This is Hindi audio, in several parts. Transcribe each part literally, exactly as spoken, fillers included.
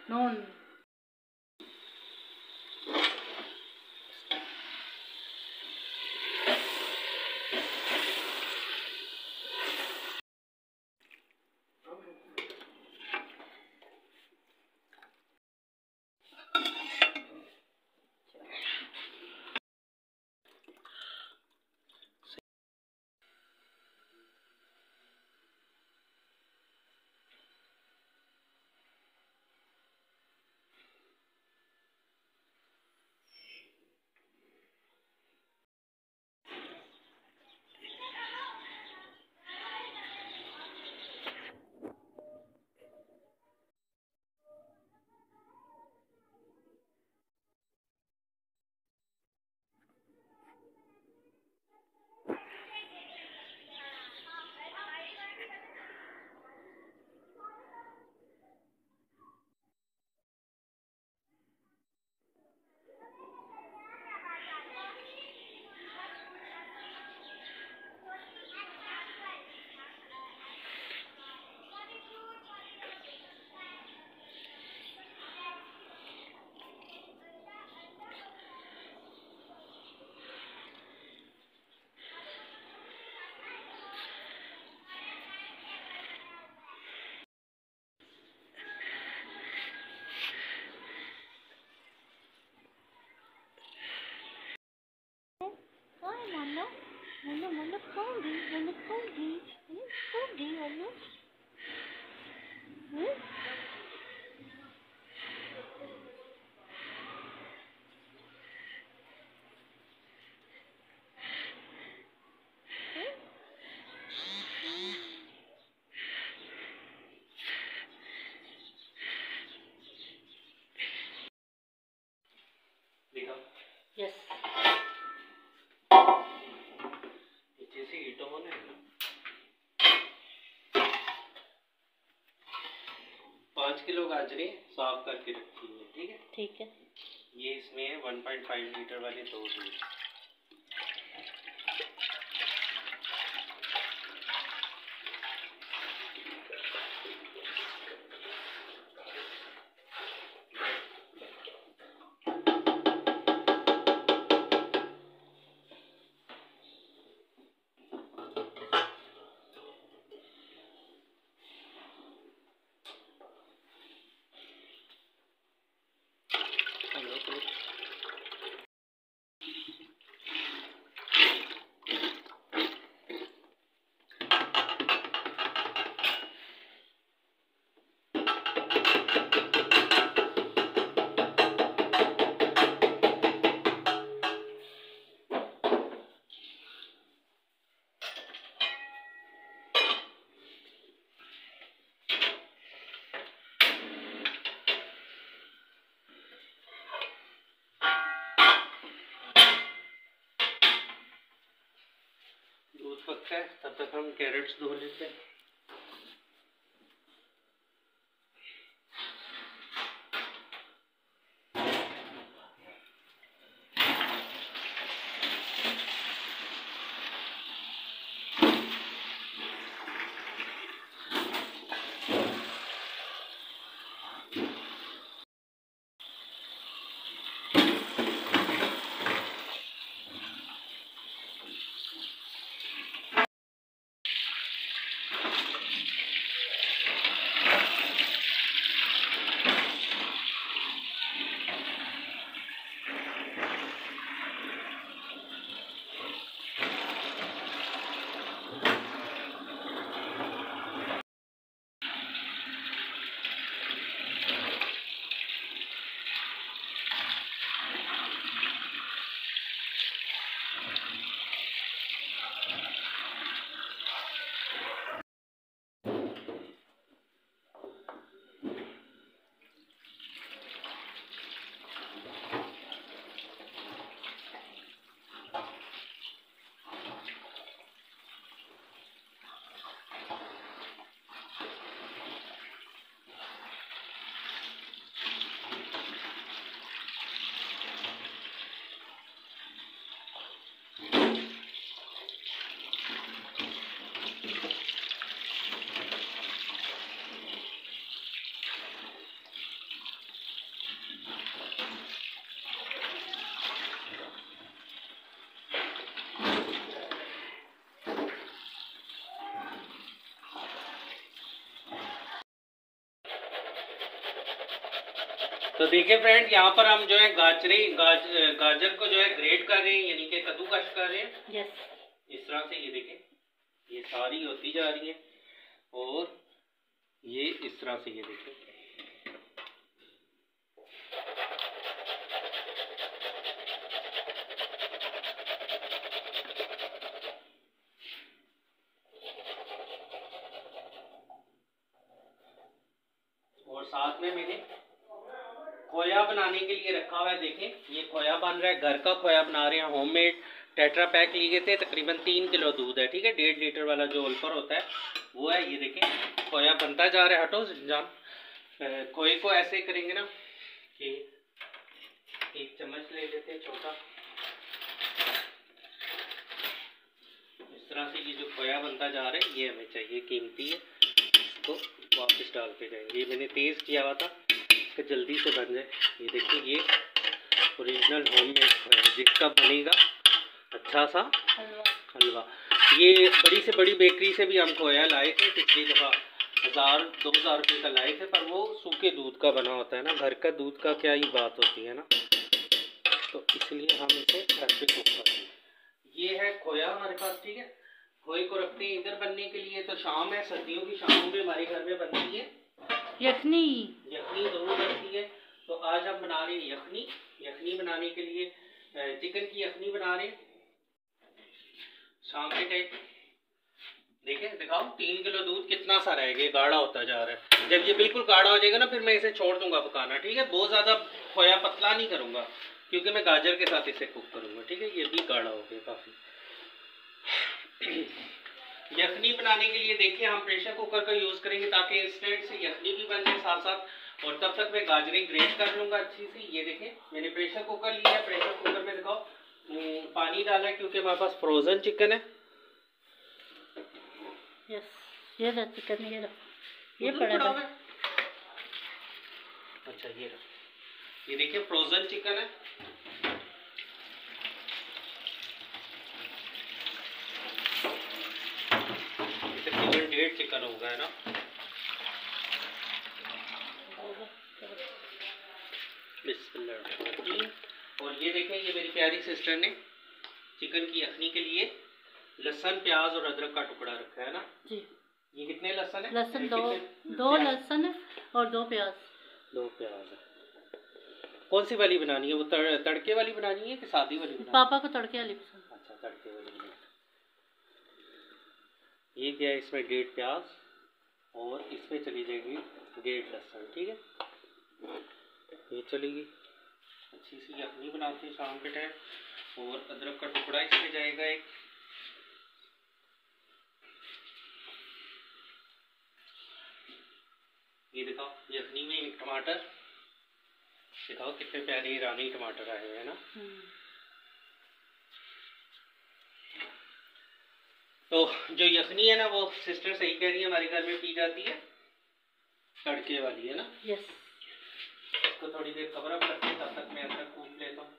Non Mano, mano, mano, come, mano, come, come, mano. Hmm? Yes. जैसे ईटों में ना पाँच किलो गाजरें साफ करके रखी है, ठीक है? ठीक है। ये इसमें है वन पॉइंट फाइव लीटर वाले दो दूध। दूध पकता है तब तक हम कैरेट्स धो लेते हैं। तो देखिए फ्रेंड, यहाँ पर हम जो है गाजरे गाज, गाजर को जो है ग्रेट कर रहे हैं, यानी कि कद्दूकश कर रहे हैं। यस। इस तरह से ये देखें, ये सारी होती जा रही है और ये इस तरह से ये देखें। और साथ में मैंने खोया बनाने के लिए रखा हुआ है। देखें ये खोया बन रहा है, घर का खोया बना रहे हैं, होममेड। टेट्रा पैक लिए थे, तकरीबन तीन किलो दूध है, ठीक है। डेढ़ लीटर वाला जो अल्फर होता है वो है। ये देखें खोया बनता जा रहा है। हटो जान, खोए को ऐसे करेंगे ना कि एक चम्मच ले लेते हैं छोटा, इस तरह से। ये जो खोया बनता जा रहा है ये हमें चाहिए, कीमती है, इसको वापस डालते जाएंगे। ये मैंने तेज़ किया हुआ था कि जल्दी से बन जाए। ये देखिए ये ओरिजिनल होममेड खोया है, जिसका बनेगा अच्छा सा हलवा। हलवा। ये बड़ी से बड़ी बेकरी से भी हम खोया लाए थे पिछली दफ़ा, हज़ार दो हज़ार रुपये का लाए थे, पर वो सूखे दूध का बना होता है ना। घर का दूध का क्या ही बात होती है ना, तो इसलिए हम इसे घर पे कुक करते हैं। ये है खोया हमारे पास, ठीक है। खोए को रखते हैं इधर बनने के लिए। तो शाम है, सर्दियों की शामों में हमारे घर में बनती है यखनी। यखनी जरूर बनती है। तो आज हम बना रहे हैं यखनी। यखनी बनाने के लिए चिकन की यखनी बना रहे हैं शाम के टाइम। देखें, दिखाओ, तीन किलो दूध कितना सा रह गया, गाढ़ा होता जा रहा है। जब ये बिल्कुल गाढ़ा हो जाएगा ना, फिर मैं इसे छोड़ दूंगा पकाना, ठीक है। बहुत ज़्यादा खोया पतला नहीं करूँगा, क्योंकि मैं गाजर के साथ इसे कुक करूँगा, ठीक है। ये भी गाढ़ा हो गया काफ़ी। यखनी बनाने के लिए देखिए हम प्रेशर कुकर का यूज़ करेंगे, ताकि इंस्टेंट से यखनी भी बन जाए साथ साथ। और तब तक मैं गाजरें ग्रेट कर लूँगा अच्छी सी। ये देखें मैंने प्रेशर कुकर लिया है। प्रेशर कुकर में दिखाओ पानी डाला है, क्योंकि हमारे पास फ्रोज़न चिकन है। यस, ये रहा चिकन, ये रहा, ये पड़ा है। अच्छा ये रहा, ये देखिए फ्रोज़न चिकन है। तकरीबन डेढ़ चिकन होगा, है ना। बिस्मिल्लाह। और ये देखें, ये मेरी प्यारी सिस्टर ने चिकन की यखनी के लिए लहसुन, प्याज और अदरक का टुकड़ा रखा है ना जी। ये कितने लहसुन है? लहसुन दो, दो लहसुन और दो प्याज। दो प्याज है। कौन सी वाली बनानी है? वो तड़, तड़के वाली बनानी है कि सादी वाली बनानी है? पापा को तड़के वाली पसंद। अच्छा, तड़के वाली बनानी। ये क्या है, इसमें डेढ़ प्याज और इसमें चली जाएगी डेढ़ लहसुन, ठीक है। ये चलेगी। अच्छी सी यखनी बनाते हैं शाम के टाइम। और अदरक का टुकड़ा इसमें जाएगा एक। ये दिखाओ यखनी में एक टमाटर, दिखाओ कितने प्यारे ईरानी टमाटर आए हुए हैं ना। तो जो यखनी है ना, वो सिस्टर सही कह रही है, हमारे घर में पी जाती है तड़के वाली, है ना। यस। इसको थोड़ी देर कवर अप करते हैं, तब तक मैं अदरक कूट लेता हूँ।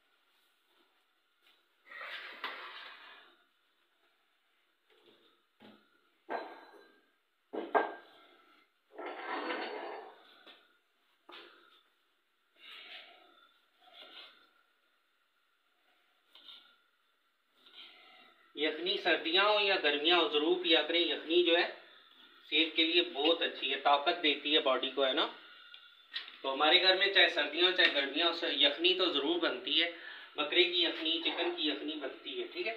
यखनी सर्दियाँ हो या गर्मियाँ हो ज़रूर पिया करें। यखनी जो है सेहत के लिए बहुत अच्छी है, ताकत देती है बॉडी को, है ना। तो हमारे घर में चाहे सर्दियाँ हो चाहे गर्मियाँ हो, यखनी तो ज़रूर बनती है। बकरे की यखनी, चिकन की यखनी बनती है, ठीक है।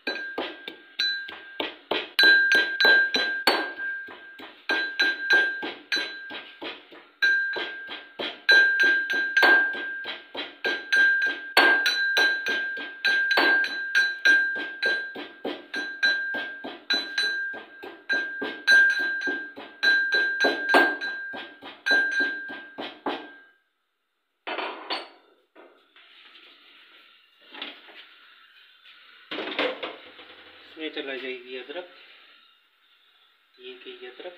इसमें चला जाएगी अदरक, ये की अदरक,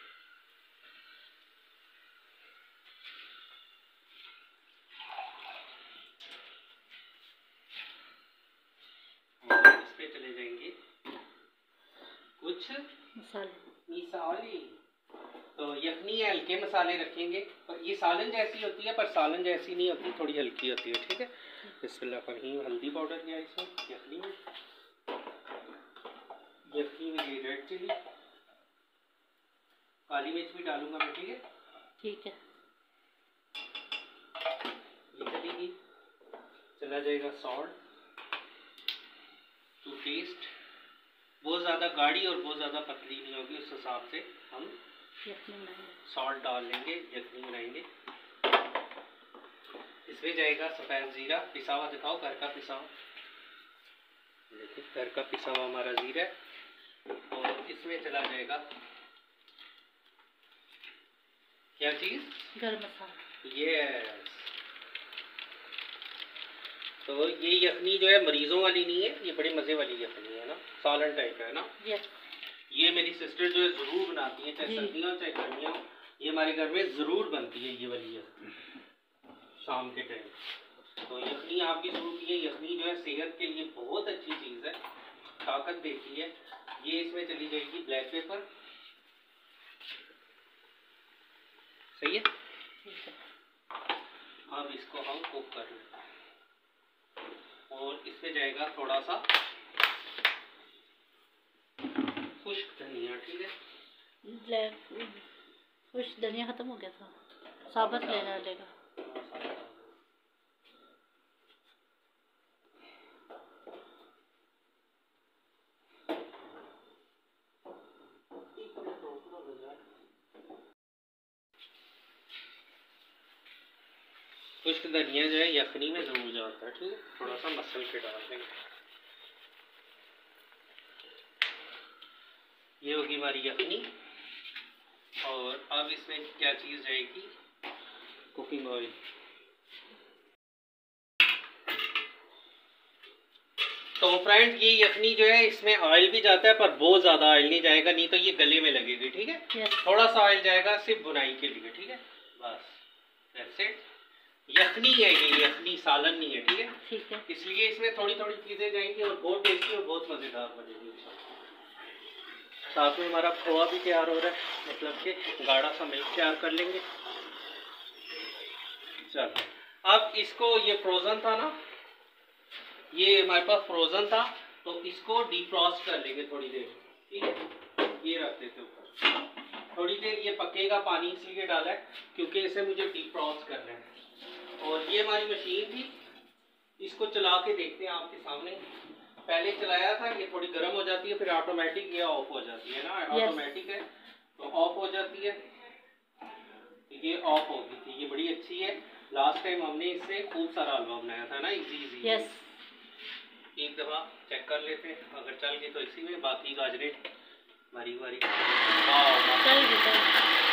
और इस पे चले जाएंगे कुछ मसाले। मिसाले। तो यखनी हल्के मसाले रखेंगे, पर ये सालन जैसी होती है पर सालन जैसी नहीं होती, थोड़ी हल्की होती है। ठीक है, बिस्मिल्लाह। हल्दी पाउडर किया इसमें यखनी में, यखनी में ये रेड चिली, काली मिर्च भी डालूंगा मैं। ठीक है ठीक है, ये चलेगी। चला जाएगा सॉल्ट टू टेस्ट, बहुत ज़्यादा गाढ़ी और बहुत ज़्यादा पतली नहीं होगी, उस हिसाब से हम सॉल्ट डाल लेंगे, यखनी बनाएंगे। इसमें जाएगा सफ़ेद ज़ीरा पिसा हुआ, दिखाओ घर का पिसा हुआ, देखिए घर का पिसा हुआ हमारा ज़ीरा है। और इसमें चला जाएगा क्या चीज़, गरम मसाला। यस, तो ये यखनी जो है मरीजों वाली नहीं है, ये बड़ी मज़े वाली यखनी है ना, सालन टाइप है ना। यस, ये मेरी सिस्टर जो है ज़रूर बनाती है, चाहे सर्दियाँ चाहे गर्मियाँ, ये हमारे घर में ज़रूर बनती है ये वाली यखनी शाम के टाइम। तो यखनी आप भी ज़रूर पिए, यखनी जो है सेहत के लिए बहुत अच्छी चीज़ है, ताकत देती है। ये इसमें चली जाएगी ब्लैक पेपर, सही है। अब इसको हम कुक कर लेते हैं, और इसमें जाएगा थोड़ा सा खुश्क धनिया। ठीक है, ब्लैक खुश्क धनिया खत्म हो गया था, साबुत लेना लेगा। खुश्क धनिया जो है यखनी में जरूर जाता है। ठीक है, थोड़ा सा मसल के डाल देंगे। ये होगी हमारी यखनी, और अब इसमें क्या चीज़ जाएगी, कुकिंग ऑयल। तो फ्रेंड्स ये यखनी जो है इसमें ऑयल भी जाता है, पर बहुत ज़्यादा ऑयल नहीं जाएगा, नहीं तो ये गले में लगेगी। ठीक है, yes. थोड़ा सा ऑयल जाएगा सिर्फ बुनाई के लिए। ठीक है, बस दैट्स इट। यखनी है ये, यखनी सालन नहीं है। ठीक है, ठीक है, इसलिए इसमें थोड़ी थोड़ी चीज़ें जाएंगी और बहुत टेस्टी और बहुत मज़ेदार बनेगी। साथ में हमारा खोआ भी तैयार हो रहा है, मतलब कि गाढ़ा सा मिल्क तैयार कर लेंगे। चलो, अब इसको, ये फ्रोज़न था ना, ये हमारे पास फ्रोज़न था, तो इसको डीफ्रॉस्ट कर लेंगे थोड़ी देर। ठीक है, ये रख देते ऊपर, थोड़ी देर ये पकेगा। पानी इसलिए डाला है क्योंकि इसे मुझे डीफ्रॉस्ट करना है। और ये हमारी मशीन थी, इसको चला के देखते हैं आपके सामने। पहले चलाया था, ये थोड़ी गर्म हो जाती है, फिर ऑटोमेटिक ये ऑफ हो जाती है ना, ऑटोमेटिक है तो ऑफ हो जाती है। ये ऑफ हो गई थी, ये बड़ी अच्छी है। लास्ट टाइम हमने इससे खूब सारा हलवा बनाया था ना, इजी इजी। यस, एक दफ़ा चेक कर लेते हैं, अगर चल गई तो इसी में, बाकी गाजरें बारी बारी चल गई चल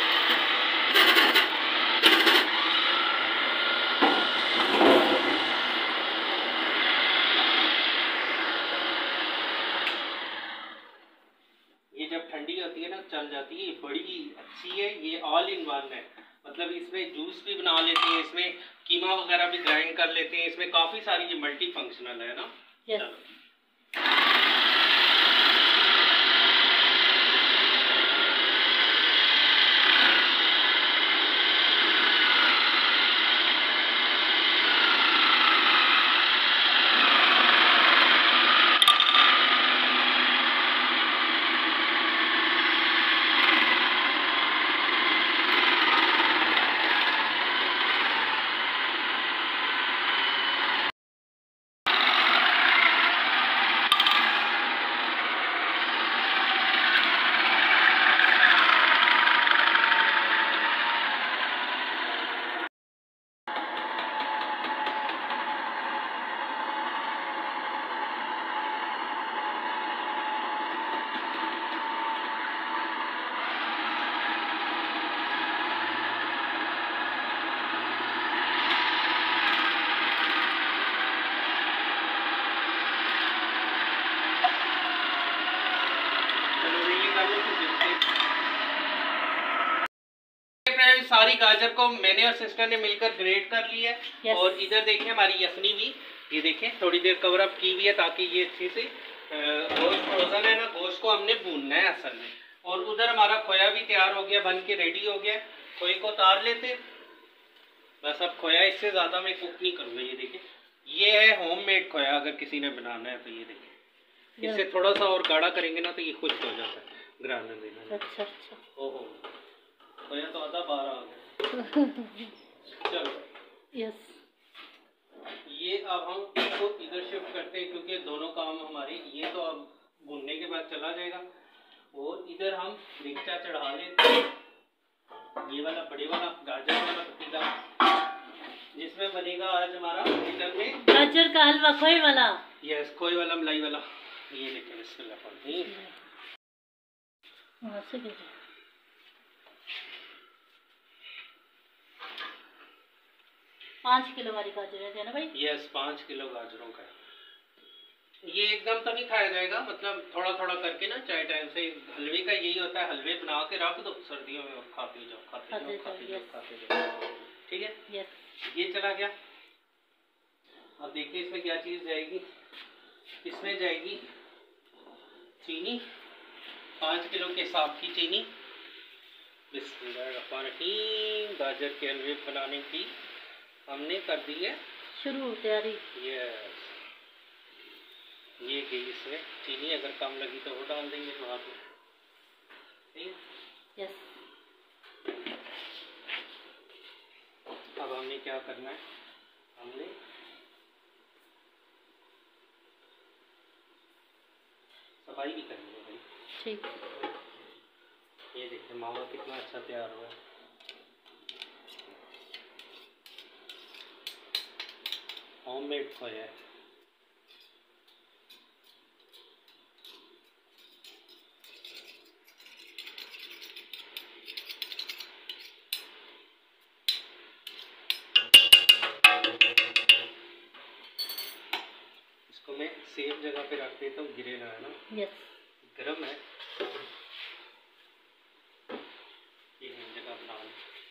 होती है ना, चल जाती है, बड़ी अच्छी है। ये ऑल इन वन है, मतलब इसमें जूस भी बना लेते हैं, इसमें कीमा वगैरह भी ग्राइंड कर लेते हैं, इसमें काफ़ी सारी ये मल्टी फंक्शनल है ना। yes. सारी गाजर को मैंने और सिस्टर ने मिलकर ग्रेट कर ली है। yes. और इधर देखिए हमारी यखनी भी, ये देखिए थोड़ी देर कवर अप की हुई है ताकि ये अच्छे से गोश्त फ्रोजन है ना, गोश्त को हमने भूनना है असल में। और उधर हमारा खोया भी तैयार हो गया, बन के रेडी हो गया। खोए को उतार लेते, बस अब खोया इससे ज़्यादा मैं कुक नहीं करूँगा। ये देखिए, ये है होममेड खोया, अगर किसी ने बनाना है तो ये देखिए। इससे थोड़ा सा और गाढ़ा करेंगे ना तो ये खुश्क हो जाता है ग्राइंडर में। अच्छा अच्छा, ओहो, खोया तो आधा बारह आ गया। चलो यस, ये अब हम इसको इधर शिफ्ट करते हैं, क्योंकि दोनों काम हमारे, ये तो अब भूनने के बाद चला जाएगा। और इधर हम मिर्चा चढ़ा लेते हैं, ये वाला बड़े वाला गाजर वाला पतीला, जिसमें बनेगा आज हमारा किचन में गाजर का हलवा, खोए वाला। यस, खोए वाला, मलाई वाला। ये देखिए, बिस्मिल्लाह पढ़ते वहाँ से गिरे। पाँच किलो वाली गाजर है ना भाई? यस, पाँच किलो गाजरों का। ये एकदम तो नहीं खाया जाएगा, मतलब थोड़ा थोड़ा करके ना, चाय टाइम से। हलवे का यही होता है, हलवे बना के रख दो सर्दियों में और खाते जाओ, खाते जाओ, खाते जाओ, खाते जाओ। ठीक है, यस, ये चला गया। अब देखिए इसमें क्या चीज़ जाएगी। इसमें जाएगी चीनी, पाँच किलो के हिसाब की चीनी। बिस्मिल्लाहिर्रहमानिर्रहीम। गाजर के हलवे बनाने की हमने कर दी है शुरू तैयारी। यस, ये गई इसमें चीनी। अगर कम लगी तो वो डाल देंगे बाद में। ठीक, यस। अब हमने क्या करना है, हमने सफाई भी करनी है भाई। ठीक, ये देखिए मावा कितना अच्छा तैयार हुआ है। होममेड खोया है। इसको मैं सेफ जगह पे रख देता हूँ, गिरे ना, है ना। यस, गरम है, ये जगह बना।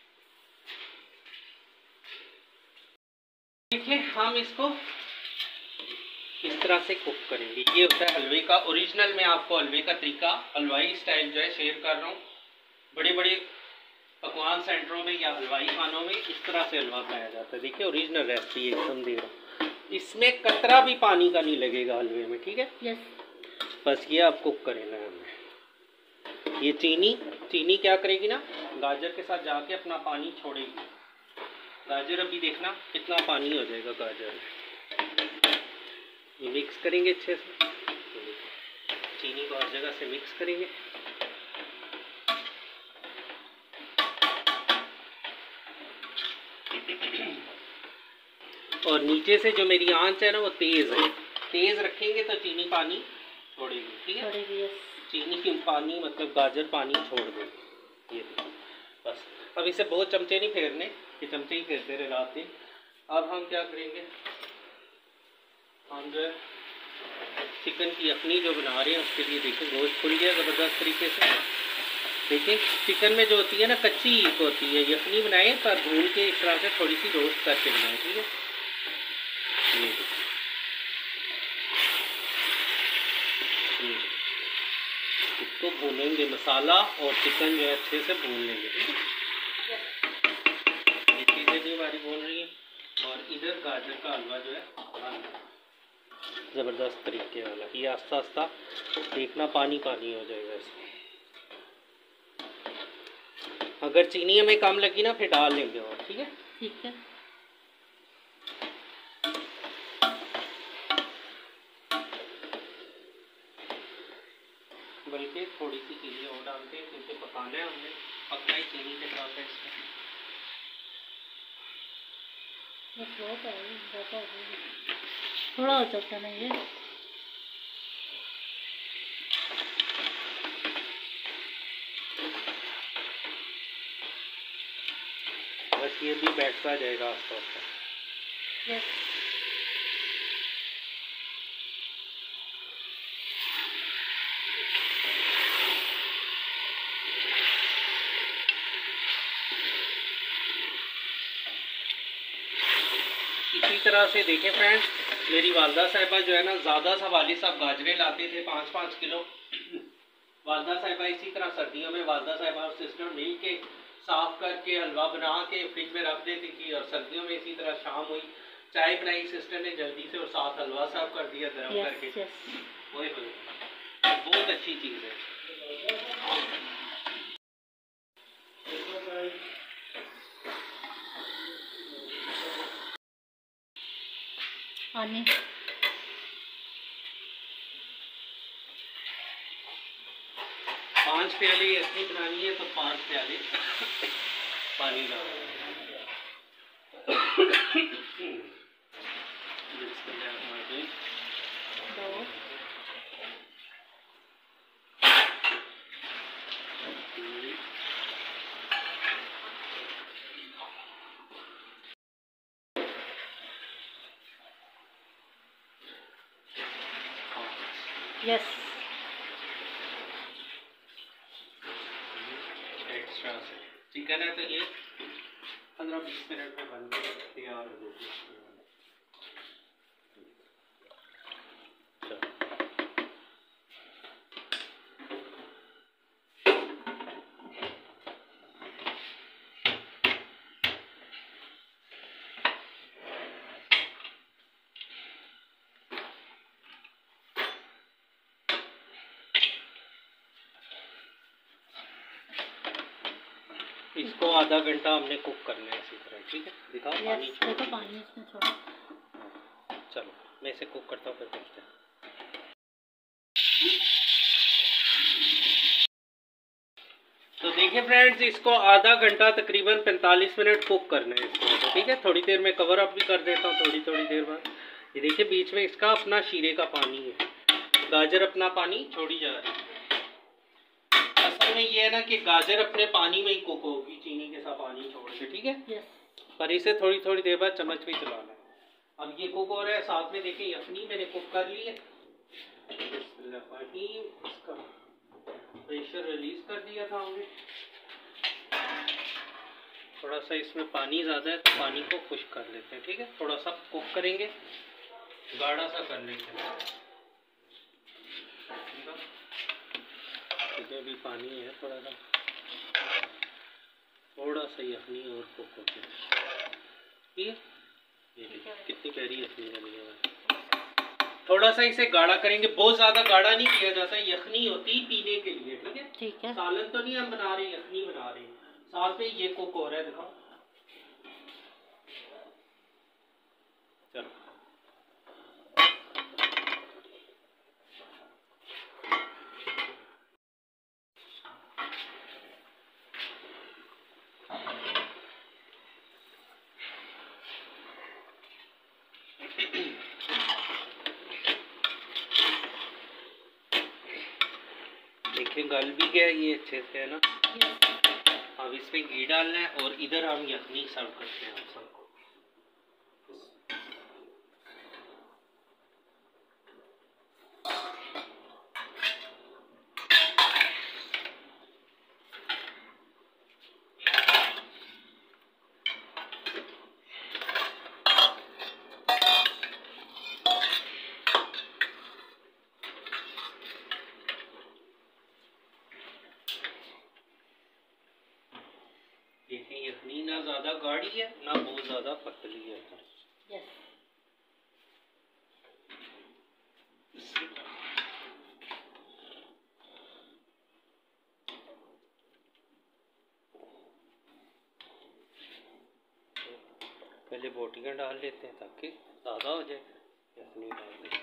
देखिए हम इसको इस तरह से कुक करेंगे। ये होता है हलवे का ओरिजिनल। मैं आपको हलवे का तरीका, हलवाई स्टाइल जो है शेयर कर रहा हूँ। बड़े बड़े पकवान सेंटरों में या हलवाई खानों में इस तरह से हलवा बनाया जाता है। देखिए ओरिजिनल रेसिपी एकदम दे रहा हूँ, इसमें कतरा भी पानी का नहीं लगेगा हलवे में। ठीक है, यस। बस ये आप कुक करेना है हमें। ये चीनी चीनी क्या करेगी ना, गाजर के साथ जाके अपना पानी छोड़ेगी। गाजर अभी देखना कितना पानी हो जाएगा गाजर में। ये मिक्स करेंगे अच्छे से, चीनी को हर जगह से मिक्स करेंगे। और नीचे से जो मेरी आंच है ना वो तेज़ है, तेज़ रखेंगे तो चीनी पानी छोड़ेगी। ठीक है, छोड़ेगी, यस। चीनी की पानी मतलब गाजर पानी छोड़ देगी। ये बस, अब इसे बहुत चमचे नहीं फेरने, कि चमचे ही फेरते रहे रात दिन। अब हम क्या करेंगे, हम जो है चिकन की यखनी जो बना रहे हैं उसके लिए देखिए गोश्त खुल गया ज़बरदस्त तरीके से। देखिए चिकन में जो होती है ना कच्ची ईख होती है, यखनी बनाए पर भून के इस तरह से थोड़ी सी रोस्ट करके बनाए। ठीक है, ये इसको भूनेंगे, मसाला और चिकन जो है अच्छे से भून लेंगे। ठीक है, ये चीज़ें भी हमारी भून रही हैं। और इधर गाजर का हलवा जो है ज़बरदस्त तरीके वाला, ये आस्ता आस्ता देखना पानी पानी हो जाएगा इसमें। अगर चीनी हमें कम लगी ना फिर डाल लेंगे और। ठीक है, ठीक है, बल्कि थोड़ी सी चीनी और डालते हैं क्योंकि पकाना है हमने, पकना ही चीनी के साथ है इसमें। बहुत है, ज़्यादा हो गई। थोड़ा हो सकता नहीं है। बस ये भी बैठता जाएगा आस्ता आस्ता। यस, इसी तरह से देखें फ्रेंड्स, मेरी वालदा साहिबा जो है ना ज़्यादा सा वाली साहब गाजरें लाते थे पाँच पाँच किलो, वालदा साहिबा इसी तरह सर्दियों में वालदा साहिबा और सिस्टर मिल के साफ करके हलवा बना के फ्रिज में रख देती थी, और सर्दियों में इसी तरह शाम हुई चाय बनाई सिस्टर ने जल्दी से और साथ हलवा साफ कर दिया गर्म yes, करके yes. वही बहुत अच्छी चीज़ है। पानी पाँच प्याले ऐसी बनानी है तो पाँच प्याले पानी डालना है। यस एक्स्ट्रा से चिकन है तो ये पंद्रह बीस मिनट में बन के तैयार हो जाएगी। इसको आधा घंटा हमने कुक करना है इसी तरह, ठीक है? दिखाओ yes, पानी देखो पानी इसमें थोड़ा। चलो मैं इसे कुक करता हूँ फिर देखते हैं। तो देखिए फ्रेंड्स, इसको आधा घंटा तकरीबन पैंतालीस मिनट कुक करना है इसको, तो ठीक है? थोड़ी देर में कवर अप भी कर देता हूँ थोड़ी थोड़ी देर बाद। ये देखिए बीच में इसका अपना शीरे का पानी है, गाजर अपना पानी छोड़ी जा रही है। असल में ये है ना कि गाजर अपने पानी में ही कुक होगी चीनी के साथ पानी छोड़ के, ठीक है yes. पर इसे थोड़ी थोड़ी देर बाद चम्मच भी चलाना है। अब ये कुक हो रहा है, साथ में देखिए यखनी मैंने कुक कर ली है। इसका प्रेशर रिलीज कर दिया था हमने, थोड़ा सा इसमें पानी ज़्यादा है तो पानी को खुश्क कर लेते हैं, ठीक है? थोड़ा सा कुक करेंगे, गाढ़ा सा कर लेते हैं। इसमें भी पानी है थोड़ा सा, थोड़ा सा यखनी और कुक होती है, ठीक है? ये देखिए कितनी प्यारी यखनी बनी है। थोड़ा सा इसे गाढ़ा करेंगे, बहुत ज़्यादा गाढ़ा नहीं किया जाता, यखनी होती पीने के लिए, ठीक है? ठीक है। सालन तो नहीं हम बना रहे, यखनी बना रहे हैं। साथ में ये कुक हो रहा है, दिखाओ। चलो देखिए गल भी गया ये अच्छे से, है ना? अब इसमें घी डालना है और इधर हम यखनी सर्व करते हैं आप सबको। देखिए यखनी ना ज़्यादा गाढ़ी है ना बहुत ज़्यादा पतली है। yes. पहले बोटियाँ डाल लेते हैं ताकि ज़्यादा हो जाए, यखनी डाल दें।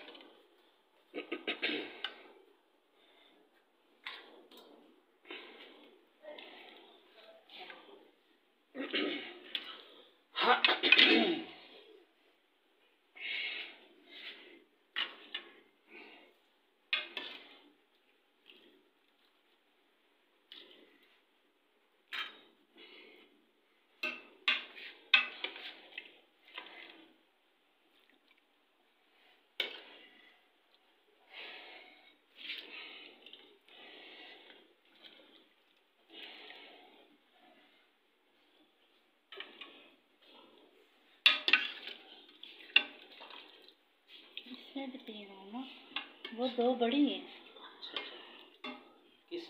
इसमें भी तीन हो ना, वो दो बड़ी हैं। किस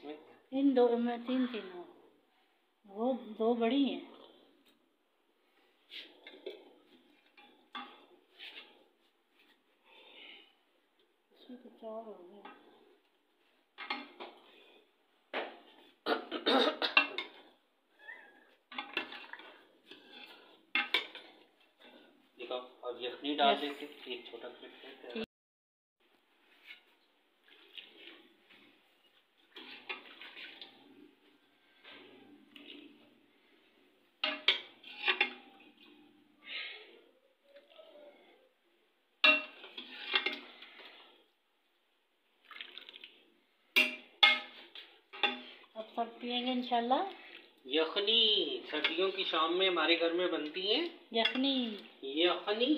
इन दो में तीन तीन हो, वो दो बड़ी हैं। इसमें तो चार हो गए। देखो अब यखनी डाल देते, एक छोटा क्लिप। अब सब पियेंगे इंशाल्लाह। यखनी सर्दियों की शाम में हमारे घर में बनती है यखनी। यखनी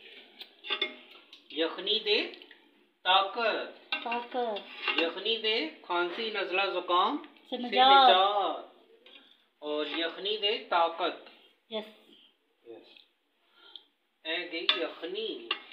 यखनी दे ताकत, ताकत। यखनी दे खांसी नजला जुकाम से से निजात। निजात, और यखनी दे ताकत। यस यस ए गई यखनी।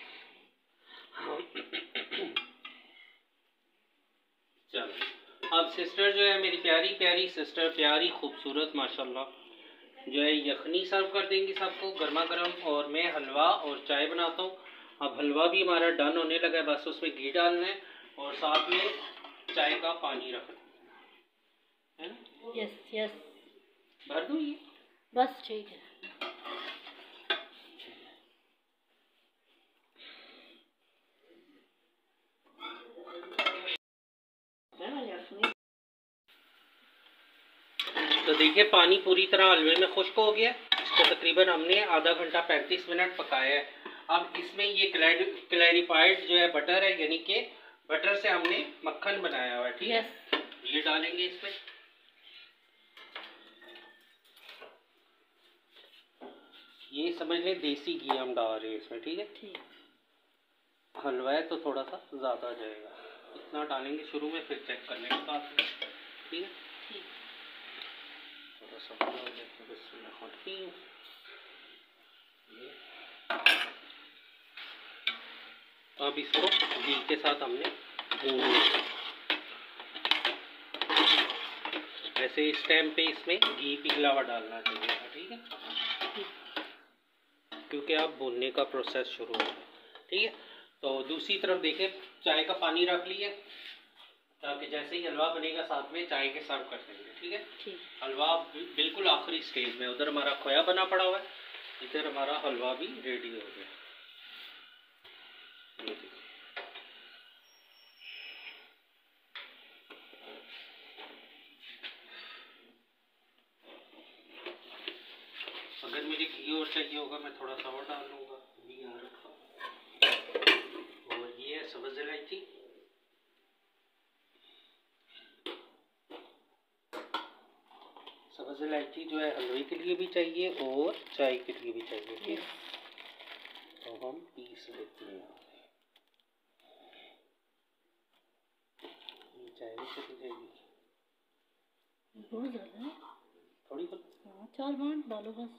चलो अब सिस्टर जो है मेरी प्यारी प्यारी सिस्टर, प्यारी खूबसूरत माशाल्लाह, जो है यखनी सर्व कर देंगी सबको गर्मा गर्म, और मैं हलवा और चाय बनाता हूँ। अब हलवा भी हमारा डन होने लगा है, बस उसमें घी डालना है और साथ में चाय का पानी रखना है ना। यस यस भर दूँ ये? बस ठीक है। तो देखिए पानी पूरी तरह हलवे में खुश्क हो गया। इसको तकरीबन हमने आधा घंटा पैंतीस मिनट पकाया है। अब इसमें ये क्लैरिफाइड जो है बटर है, यानी कि बटर से हमने मक्खन बनाया हुआ है, ठीक है। ये डालेंगे इसमें, ये समझ लें देसी घी हम डाल रहे हैं इसमें, ठीक है। ठीक हलवा है तो थोड़ा सा ज़्यादा जाएगा, इतना डालेंगे शुरू में, फिर चेक करने के बाद, ठीक है। थोड़ा सा अब इसको घी के साथ हमने भूनना है। ऐसे इस टाइम पे इसमें घी पिघला हुआ डालना चाहिए, ठीक है, क्योंकि आप भूनने का प्रोसेस शुरू हो, ठीक है। तो दूसरी तरफ देखें, चाय का पानी रख लिया ताकि जैसे ही हलवा बनेगा साथ में चाय के सर्व कर देंगे, ठीक है। हलवा बिल्कुल आखिरी स्टेज में, उधर हमारा खोया बना पड़ा हुआ है, इधर हमारा हलवा भी रेडी हो गया। अगर मुझे घी और चाहिए होगा मैं थोड़ा सा और डाल लूँगा, घी यहाँ रखा। और ये है सब्ज़ इलायची, सब्ज़ इलायची जो है हलवे के लिए भी चाहिए और चाय के लिए भी चाहिए, ठीक है। तो हम पीस लेते हैं, ये चाय भी चली जाएगी, बहुत ज़्यादा है, थोड़ी बहुत, हाँ चार पाँच डालो बस।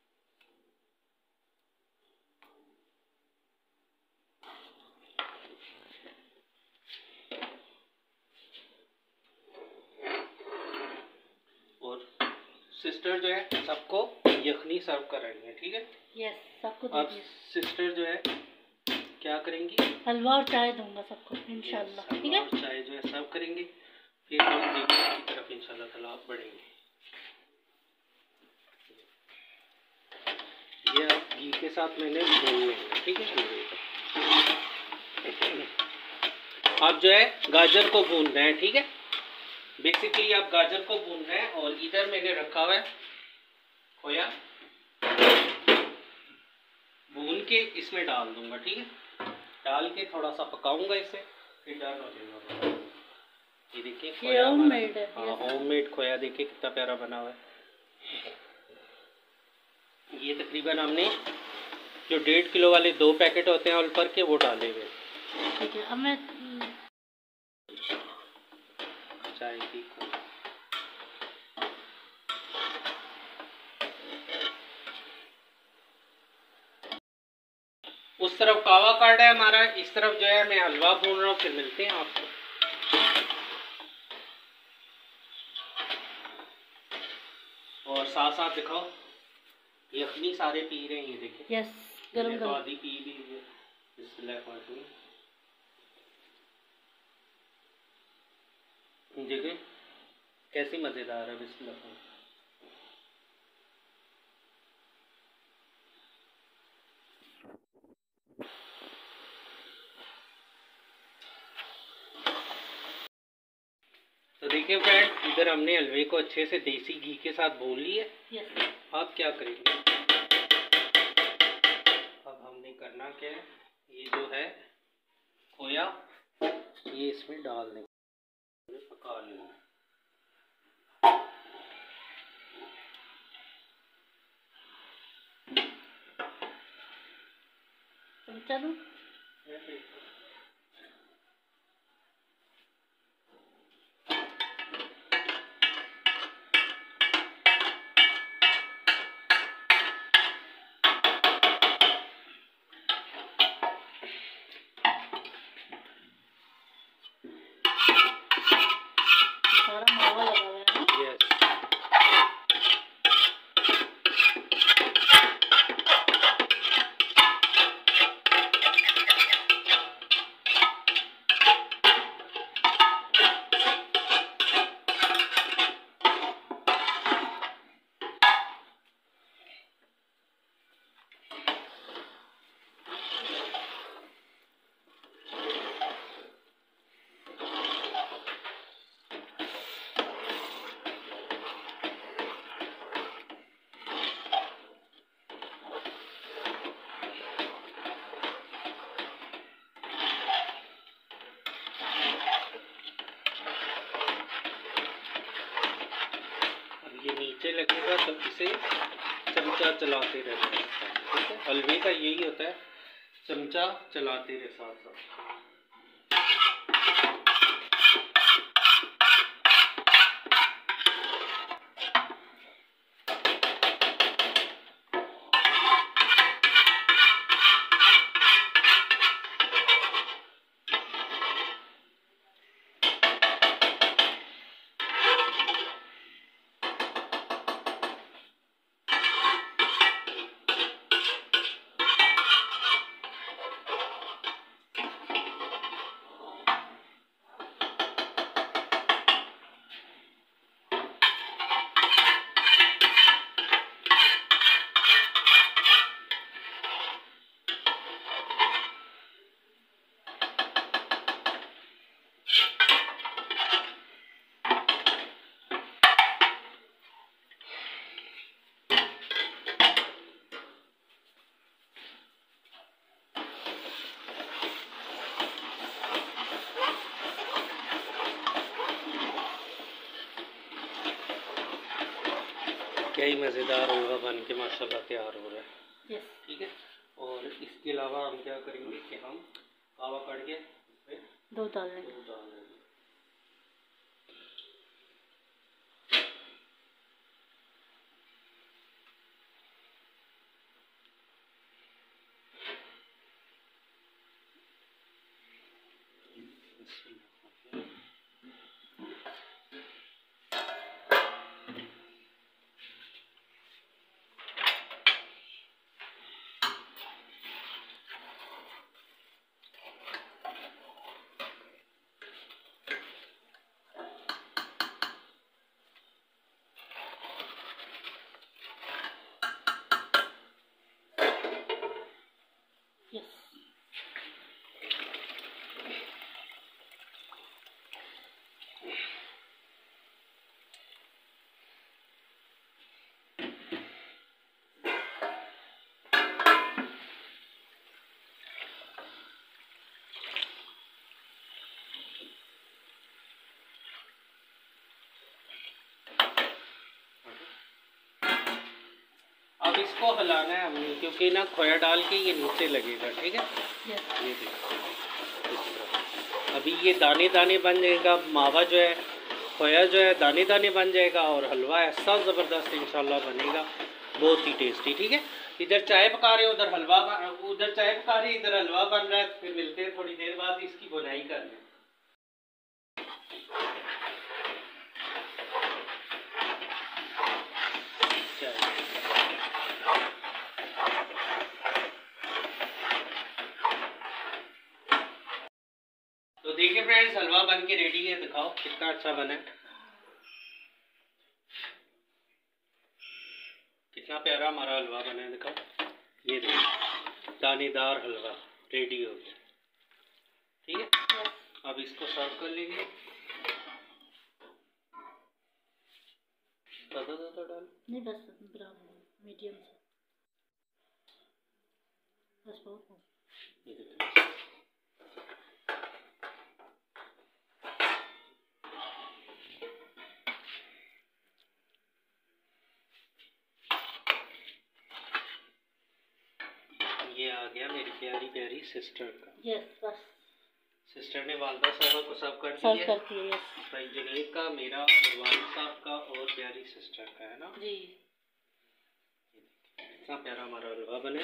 और सिस्टर जो है सबको यखनी सर्व कर रही है, ठीक है। यस सबको अब सिस्टर जो है क्या करेंगी, हलवा और चाय दूंगा सबको इंशाल्लाह, ठीक है। और चाय जो है सर्व करेंगे, फिर हम देखने की तरफ इंशाल्लाह ताला बढ़ेंगे। ये अब घी के साथ मैंने भून लेंगे, ठीक है। अब जो है गाजर को भूनना है, ठीक है। बेसिकली आप गाजर को भूनना है, और इधर मैंने रखा हुआ है खोया, भून के इसमें डाल दूंगा, ठीक है। डाल के थोड़ा सा पकाऊंगा इसे, फिर डाल हो जाएगा। ये देखिए खोया होममेड है, हाँ होममेड खोया देखिए कितना प्यारा बना हुआ है। ये तकरीबन हमने जो डेढ़ किलो वाले दो पैकेट होते हैं अल्फर के, वो डाले हुए, ठीक है। अब मैं चाय की उस तरफ कावा कार्ड है हमारा, इस तरफ जो है मैं हलवा भून रहा हूँ, फिर मिलते हैं आपको। और साथ साथ दिखाओ ये अपनी सारे पी रहे हैं, ये देखिए। यस, गरम तो गरम। आधी पी भी है। देखिए कैसी मजेदार है बिस्मिल्लाह। तो देखिए फ्रेंड, इधर हमने हलवे को अच्छे से देसी घी के साथ भून लिया। यस। अब क्या करेंगे, अब हमने करना क्या है, ये जो है खोया ये इसमें डाल देंगे, पका लेंगे। चलो सारा मावा लगा हुआ है ना। यस। नीचे लगेगा तो इसे चमचा चलाते रहना है, ठीक है। हलवे का यही होता है, चमचा चलाते रहे साथ साथ। क्या ही मज़ेदार होगा, बन के माशाल्लाह तैयार हो रहा है। यस। ठीक है। और इसके अलावा हम क्या करेंगे कि हम कावा काट के दूध डाल देंगे। दूध डाल देंगे। यस। अब इसको हिलाना है हमने, क्योंकि ना खोया डाल के ये नीचे लगेगा, ठीक है। यस। ये देखो इस तरह अभी ये दाने दाने बन जाएगा, मावा जो है खोया जो है दाने दाने बन जाएगा, और हलवा ऐसा ज़बरदस्त इंशाल्लाह बनेगा, बहुत ही टेस्टी। ठीक है। इधर चाय पका रहे हैं, उधर हलवा, उधर चाय पका रही है, इधर हलवा बन रहा है। फिर मिलते हैं थोड़ी देर बाद, इसकी बुनाई कर लें। तो देखिए फ्रेंड्स, हलवा बन के रेडी है, दिखाओ कितना अच्छा बना है, कितना प्यारा हमारा हलवा बना है, दिखाओ। ये देखो दानेदार हलवा रेडी हो गया, ठीक है। अब इसको सर्व कर लेंगे। ज़्यादा ज़्यादा डाल नहीं, बस बराबर मीडियम से, बस बहुत हो। ये देखो ये आ गया मेरी प्यारी प्यारी सिस्टर का। यस, बस सिस्टर ने वालदा साहबा को सर्व कर सर्व दिया, करती है। यस भाई जुनेद का, मेरा और वालिद साहब का और प्यारी सिस्टर का, है ना जी। कितना प्यारा हमारा हलवा बने।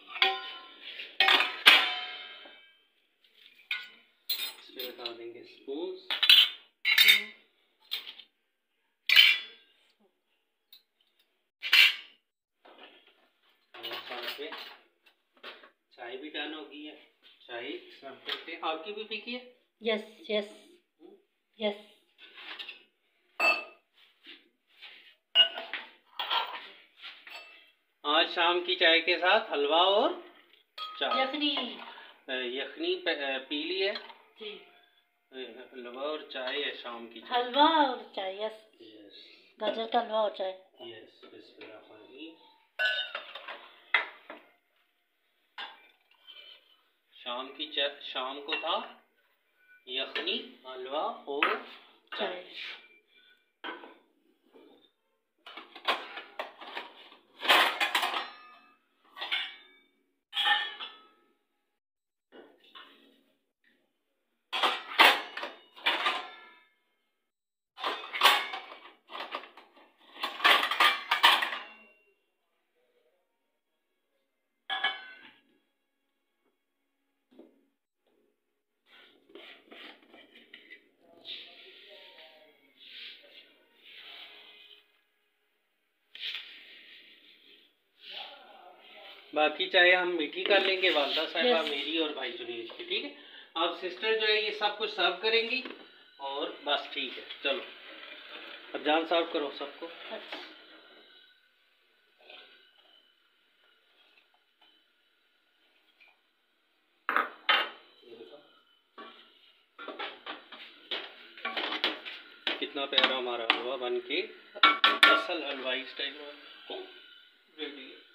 इसमें बता देंगे स्पून, और साथ में चाय भी डन हो गई है। चाय सर्व करते हैं। आपकी भी पीकी है? Yes yes yes. आज शाम की चाय के साथ हलवा और चाय, यखनी यखनी पी ली है जी। हलवा और चाय है शाम की चाय। हलवा और चाय। यस यस, गाजर का हलवा और चाय। यस, बिस्मिल्लाह। शाम की चाय, शाम को था यखनी, हलवा और चाय। बाकी चाहे हम मीठी कर लेंगे वालदा साहिबा yes. मेरी और भाई जुनेद की, ठीक है। अब सिस्टर जो है ये सब कुछ सर्व करेंगी और बस ठीक है। चलो अब जान सर्व करो सबको। अच्छा। कितना प्यारा हमारा हलवा बन के असल हलवाई स्टाइल में रेडी है।